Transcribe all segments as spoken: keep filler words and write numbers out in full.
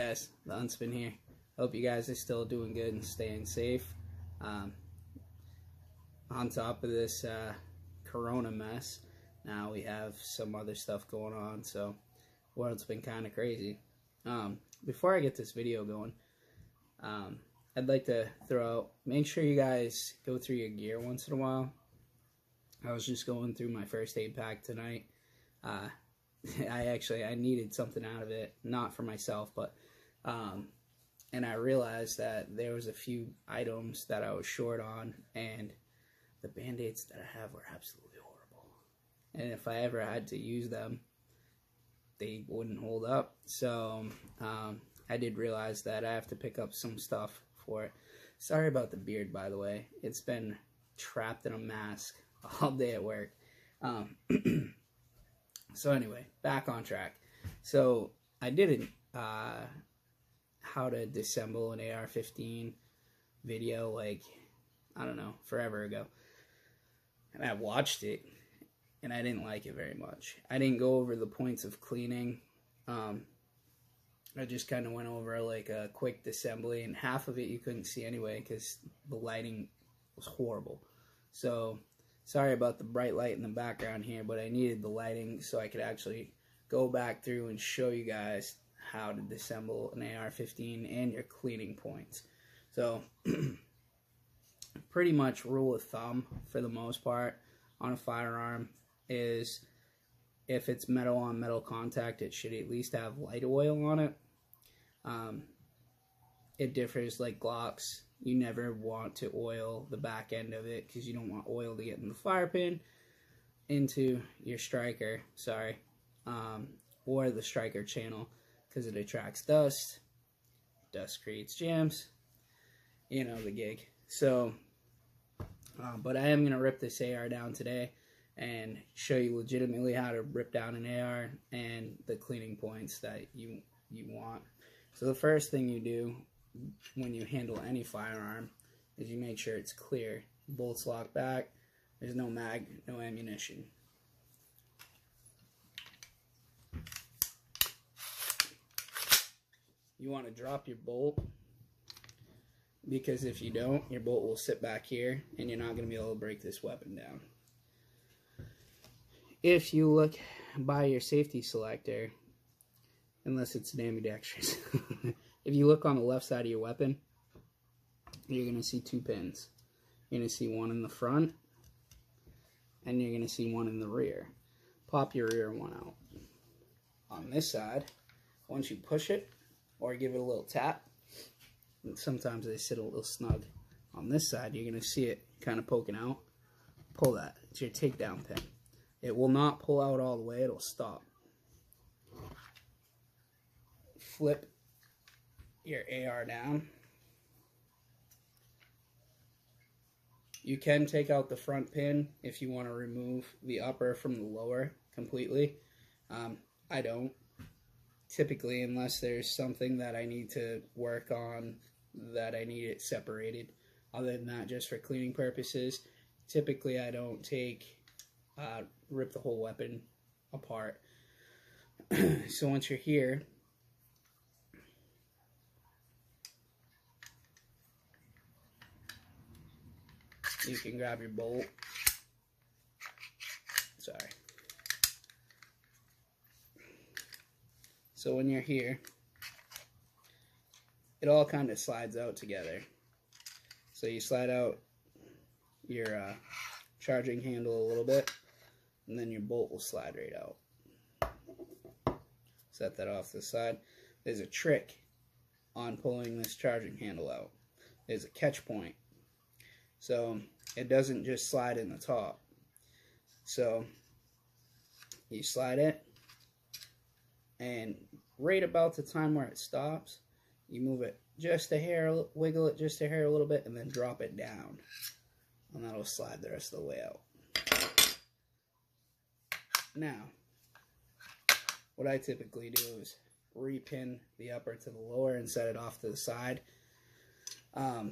guys, the Unspin here. Hope you guys are still doing good and staying safe. Um, on top of this uh, corona mess, now we have some other stuff going on, so the world's been kind of crazy. Um, before I get this video going, um, I'd like to throw out, make sure you guys go through your gear once in a while. I was just going through my first aid pack tonight. Uh, I actually, I needed something out of it, not for myself, but, um, and I realized that there was a few items that I was short on, and the Band-Aids that I have were absolutely horrible. And if I ever had to use them, they wouldn't hold up. So, um, I did realize that I have to pick up some stuff for it. Sorry about the beard, by the way. It's been trapped in a mask all day at work. Um, so anyway, back on track. So I did a uh, how to disassemble an A R fifteen video, like, I don't know, forever ago. And I watched it, and I didn't like it very much. I didn't go over the points of cleaning. Um, I just kind of went over like a quick disassembly, and half of it you couldn't see anyway because the lighting was horrible. So sorry about the bright light in the background here, but I needed the lighting so I could actually go back through and show you guys how to disassemble an A R fifteen and your cleaning points. So pretty much rule of thumb for the most part on a firearm is if it's metal on metal contact, it should at least have light oil on it. Um, it differs like Glocks. You never want to oil the back end of it because you don't want oil to get in the fire pin, into your striker, sorry, um, or the striker channel because it attracts dust. Dust creates jams. You know the gig. So, uh, but I am going to rip this A R down today and show you legitimately how to rip down an A R and the cleaning points that you you want. So the first thing you do when you handle any firearm is you make sure it's clear. Bolts lock back. There's no mag, no ammunition. You want to drop your bolt, because if you don't, your bolt will sit back here and you're not going to be able to break this weapon down. If you look by your safety selector, unless it's an ambidextrous, if you look on the left side of your weapon, you're going to see two pins. You're going to see one in the front, and you're going to see one in the rear. Pop your rear one out. On this side, once you push it, or give it a little tap, and sometimes they sit a little snug. On this side, you're going to see it kind of poking out. Pull that. It's your takedown pin. It will not pull out all the way. It'll stop. Flip your A R down. You can take out the front pin if you want to remove the upper from the lower completely. Um, I don't. Typically, unless there's something that I need to work on that I need it separated. Other than that, just for cleaning purposes, typically I don't take, uh, rip the whole weapon apart. So once you're here, you can grab your bolt. Sorry. So when you're here, it all kind of slides out together. So you slide out your uh, charging handle a little bit, and then your bolt will slide right out. Set that off to the side. There's a trick on pulling this charging handle out. There's a catch point. So it doesn't just slide in the top. So you slide it, and right about the time where it stops, you move it just a hair, wiggle it just a hair a little bit, and then drop it down. And that'll slide the rest of the way out. Now, what I typically do is repin the upper to the lower and set it off to the side. Um,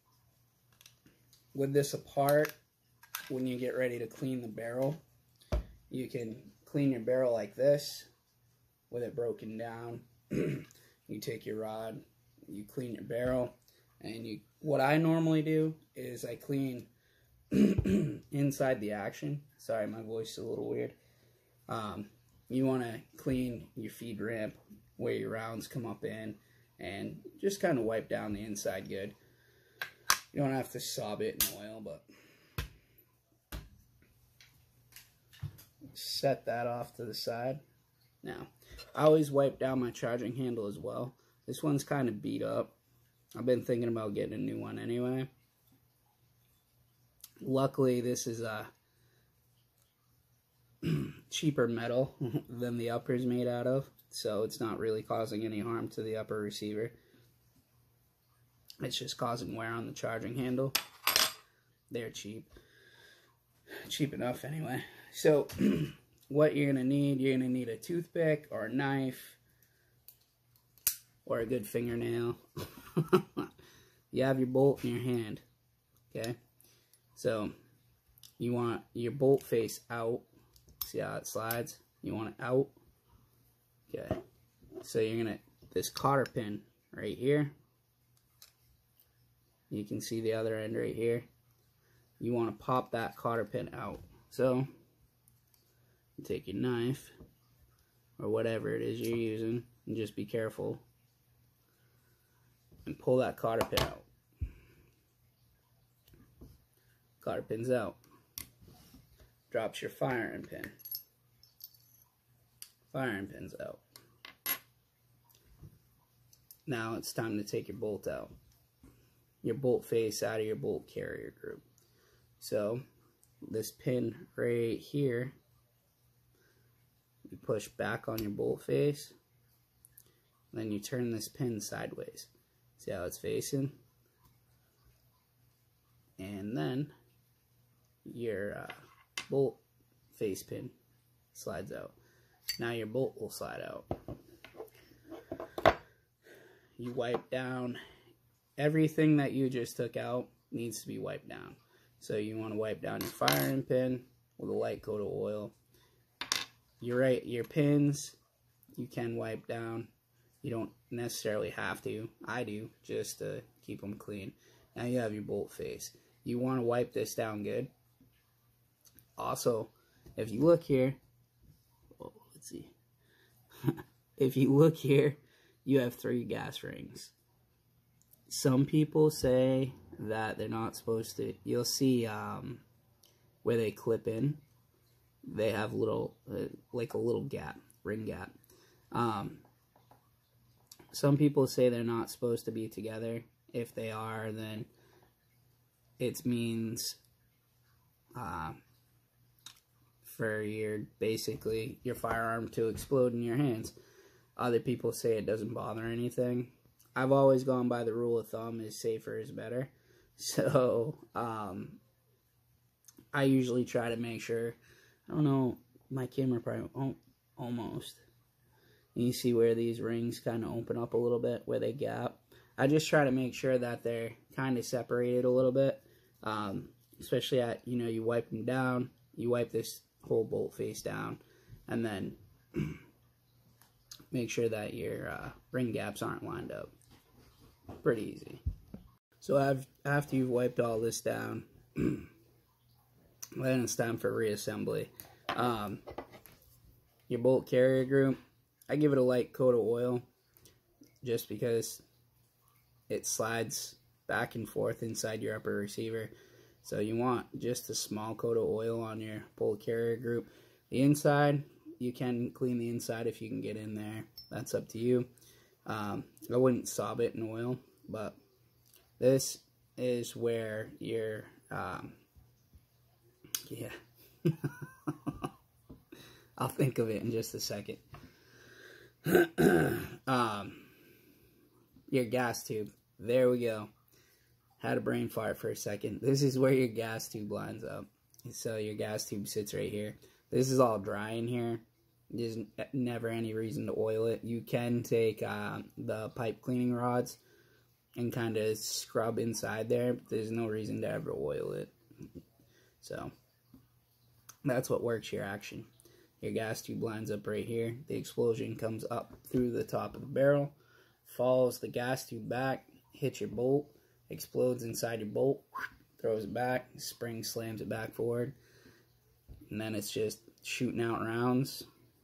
with this apart, when you get ready to clean the barrel, you can clean your barrel like this with it broken down. you take your rod, you clean your barrel, and you. What I normally do is I clean inside the action. Sorry, my voice is a little weird. Um, you want to clean your feed ramp where your rounds come up in, and just kind of wipe down the inside good. You don't have to sob it in oil, but set that off to the side. Now, I always wipe down my charging handle as well. This one's kind of beat up. I've been thinking about getting a new one anyway. Luckily, this is a cheaper metal than the upper is made out of, so it's not really causing any harm to the upper receiver. It's just causing wear on the charging handle. They're cheap. Cheap enough anyway. So, what you're going to need, you're going to need a toothpick or a knife or a good fingernail. You have your bolt in your hand, okay? So, you want your bolt face out. See how it slides? You want it out. Okay. So, you're going to, this cotter pin right here. You can see the other end right here. You want to pop that cotter pin out. So, you take your knife, or whatever it is you're using, and just be careful. And pull that cotter pin out. Cotter pin's out. Drops your firing pin. Firing pin's out. Now it's time to take your bolt out. Your bolt face out of your bolt carrier group. So, this pin right here, you push back on your bolt face, then you turn this pin sideways. See how it's facing? And then your uh, bolt face pin slides out. Now your bolt will slide out. You wipe down everything that you just took out needs to be wiped down. So you want to wipe down your firing pin with a light coat of oil. Your right, your pins you can wipe down. You don't necessarily have to. I do, just to keep them clean. Now you have your bolt face. You want to wipe this down good. Also, if you look here, oh, let's see. If you look here, you have three gas rings. Some people say that they're not supposed to. You'll see um, where they clip in. They have little, uh, like a little gap, ring gap. Um, some people say they're not supposed to be together. If they are, then it means uh, for your, basically, your firearm to explode in your hands. Other people say it doesn't bother anything. I've always gone by the rule of thumb is safer is better. So, um, I usually try to make sure, I don't know, my camera probably, oh, almost. You see where these rings kind of open up a little bit, where they gap. I just try to make sure that they're kind of separated a little bit. Um, especially at, you know, you wipe them down, you wipe this whole bolt face down, and then make sure that your uh, ring gaps aren't lined up. Pretty easy. So I've, after you've wiped all this down, then it's time for reassembly. Um, your bolt carrier group, I give it a light coat of oil just because it slides back and forth inside your upper receiver. So you want just a small coat of oil on your bolt carrier group. The inside, you can clean the inside if you can get in there. That's up to you. Um, I wouldn't sob it in oil, but this is where your, um, yeah, I'll think of it in just a second. um, your gas tube, there we go. Had a brain fart for a second. This is where your gas tube lines up. So your gas tube sits right here. This is all dry in here. There's never any reason to oil it. You can take uh, the pipe cleaning rods and kind of scrub inside there, but there's no reason to ever oil it. So that's what works your action. Your gas tube lines up right here. The explosion comes up through the top of the barrel. follows the gas tube back, hits your bolt, explodes inside your bolt, throws it back, spring slams it back forward, and then it's just shooting out rounds.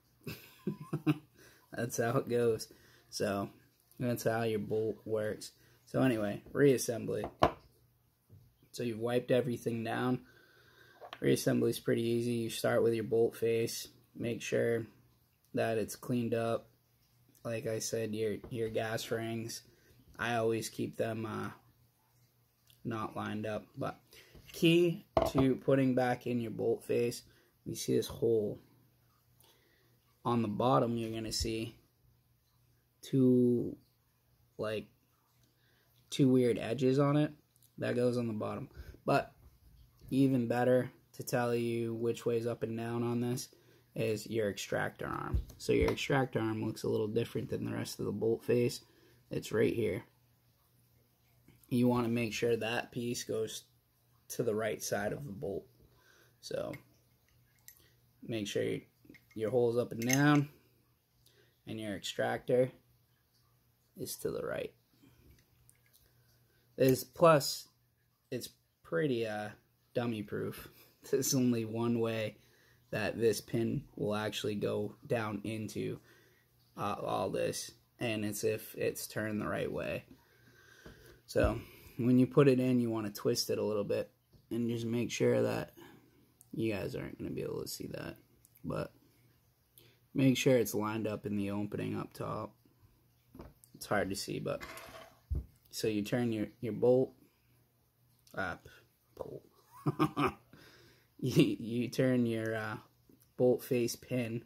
That's how it goes. So that's how your bolt works. So anyway, reassembly. So you've wiped everything down. Reassembly is pretty easy. You start with your bolt face. Make sure that it's cleaned up. Like I said, your your gas rings, I always keep them uh, not lined up. But key to putting back in your bolt face, you see this hole. On the bottom, you're going to see two, like, two weird edges on it. That goes on the bottom. But even better to tell you which way's up and down on this is your extractor arm. So your extractor arm looks a little different than the rest of the bolt face. It's right here. You want to make sure that piece goes to the right side of the bolt. So make sure you your hole's up and down, and your extractor is to the right. There's, plus, it's pretty uh, dummy proof. There's only one way that this pin will actually go down into uh, all this, and it's if it's turned the right way. So when you put it in, you want to twist it a little bit and just make sure that you guys aren't going to be able to see that, but make sure it's lined up in the opening up top. It's hard to see, but so you turn your your bolt up, bolt. you you turn your uh, bolt face pin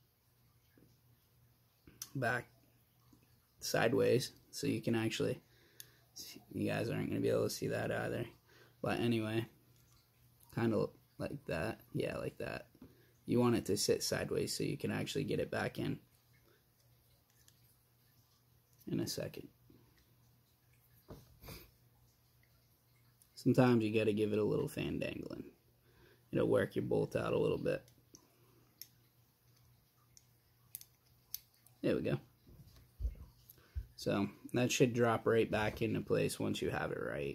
back sideways, so you can actually. You guys aren't going to be able to see that either, but anyway, kind of like that. Yeah, like that. You want it to sit sideways so you can actually get it back in in a second. Sometimes you got to give it a little fan dangling. It'll work your bolt out a little bit. There we go. So that should drop right back into place once you have it right.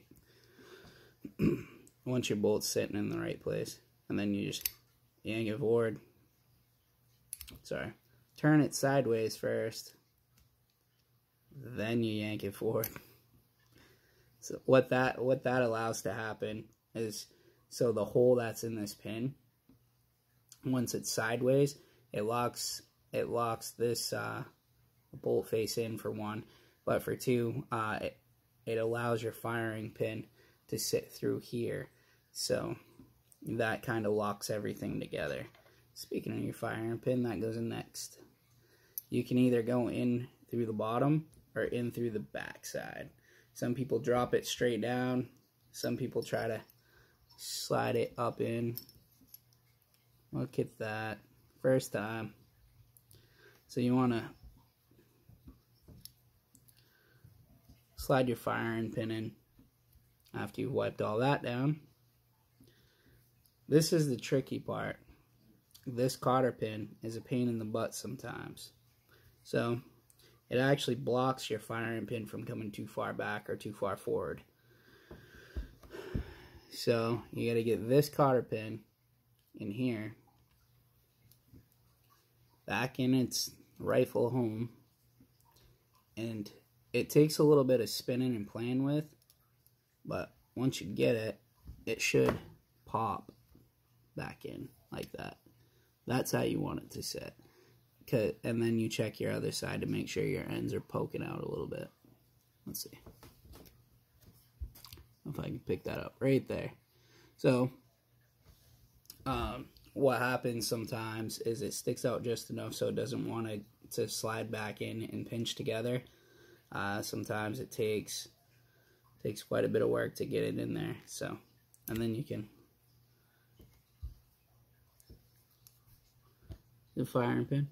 Once your bolt's sitting in the right place. And then you just yank it forward. Sorry. Turn it sideways first. Then you yank it forward. So what that what that allows to happen is, so the hole that's in this pin, once it's sideways, it locks it locks this uh, bolt face in for one, but for two, uh, it, it allows your firing pin to sit through here. So that kind of locks everything together. Speaking of your firing pin, that goes in next. You can either go in through the bottom or in through the back side. Some people drop it straight down. Some people try to slide it up in. Look at that. First time. So you want to slide your firing pin in after you've wiped all that down. This is the tricky part. This cotter pin is a pain in the butt sometimes. So it actually blocks your firing pin from coming too far back or too far forward. So you got to get this cotter pin in here back in its rightful home, and it takes a little bit of spinning and playing with, but once you get it, it should pop back in like that. That's how you want it to sit. And then you check your other side to make sure your ends are poking out a little bit. Let's see if I can pick that up right there. So um, what happens sometimes is it sticks out just enough so it doesn't want to, to slide back in and pinch together. Uh, sometimes it takes takes quite a bit of work to get it in there. So, and then you can the firing pin.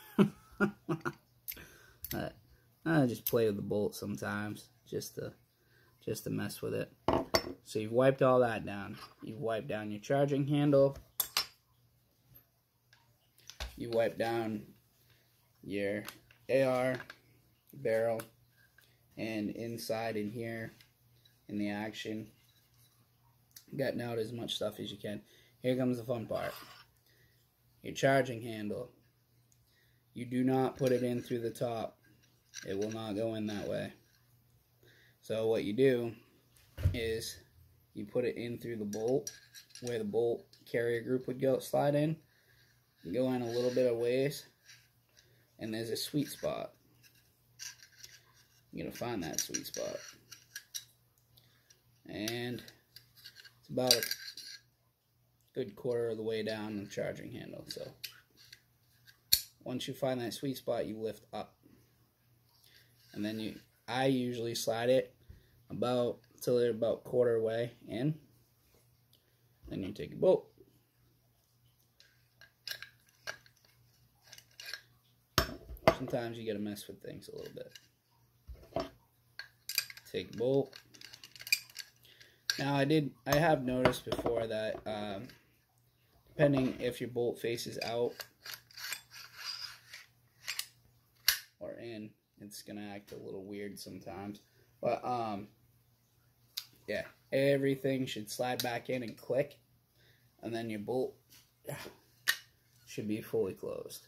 uh, I just play with the bolt sometimes, just to just to mess with it. So you've wiped all that down. You've wiped down your charging handle. You wipe down your A R barrel. and inside in here in the action, getting out as much stuff as you can. Here comes the fun part. Your charging handle. You do not put it in through the top. It will not go in that way. So what you do is you put it in through the bolt, where the bolt carrier group would go slide in. You go in a little bit of ways, and there's a sweet spot. You're gonna find that sweet spot, and it's about a good quarter of the way down the charging handle. So once you find that sweet spot, you lift up, and then you I usually slide it about till they're about quarter way in. Then you take a bolt, sometimes you gotta mess with things a little bit. Take a bolt. Now I did I have noticed before that um, depending if your bolt faces out or in, it's gonna act a little weird sometimes. But um yeah, everything should slide back in and click, and then your bolt should be fully closed.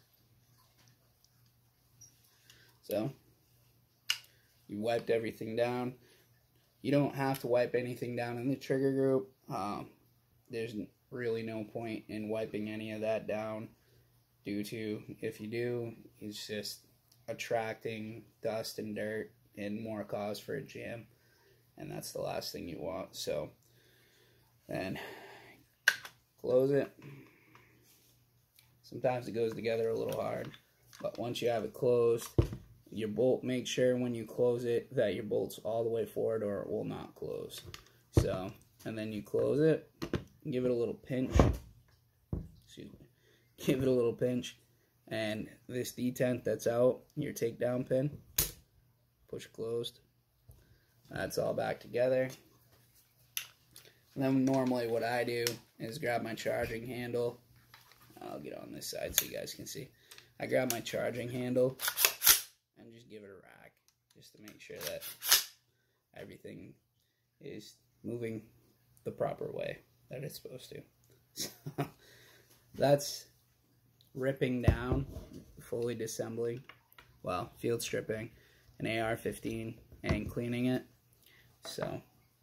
So you wiped everything down. You don't have to wipe anything down in the trigger group. Um, there's really no point in wiping any of that down, due to, if you do, it's just attracting dust and dirt and more cause for a jam, and that's the last thing you want. So then close it. Sometimes it goes together a little hard, but once you have it closed, your bolt, make sure when you close it that your bolt's all the way forward or it will not close. So, and then you close it, give it a little pinch, excuse me, give it a little pinch, and this detent that's out, your takedown pin, push it closed. That's all back together. And then normally what I do is grab my charging handle. I'll get on this side so you guys can see. I grab my charging handle and just give it a rack, just to make sure that everything is moving the proper way that it's supposed to. So that's ripping down, fully disassembling, well, field stripping an A R fifteen and cleaning it. So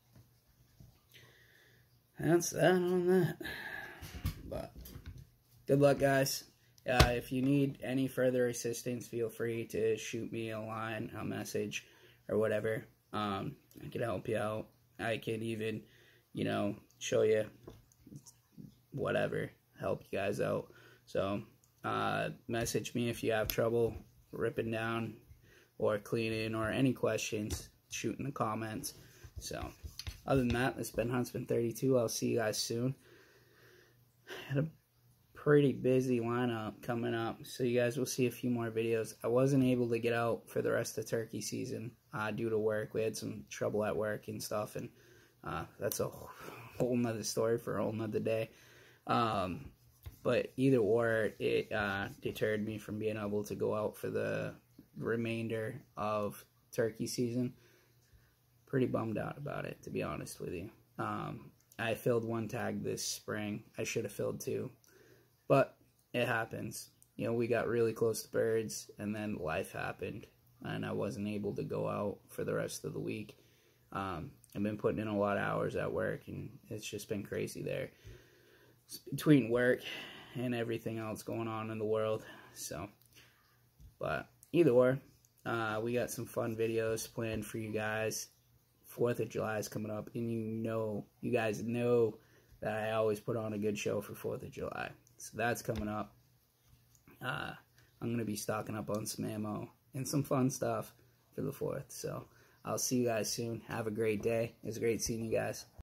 that's that on that. But good luck, guys. Uh, if you need any further assistance, feel free to shoot me a line, a message, or whatever. Um, I can help you out. I can even, you know, show you whatever, help you guys out. So, uh, message me if you have trouble ripping down or cleaning, or any questions, shoot in the comments. So, other than that, this has been Huntsman thirty-two. I'll see you guys soon. Had a pretty busy lineup coming up, so you guys will see a few more videos. I wasn't able to get out for the rest of turkey season uh, due to work. We had some trouble at work and stuff, and uh, that's a whole nother story for a whole nother day. Um, but either or, it uh, deterred me from being able to go out for the remainder of turkey season. Pretty bummed out about it, to be honest with you. Um, I filled one tag this spring. I should have filled two. But it happens. You know, we got really close to birds, and then life happened, and I wasn't able to go out for the rest of the week. Um, I've been putting in a lot of hours at work, and it's just been crazy there. It's between work and everything else going on in the world. So, but either way, uh, we got some fun videos planned for you guys. fourth of July is coming up, and you know, you guys know that I always put on a good show for fourth of July. So that's coming up. Uh, I'm going to be stocking up on some ammo and some fun stuff for the fourth. So I'll see you guys soon. Have a great day. It was great seeing you guys.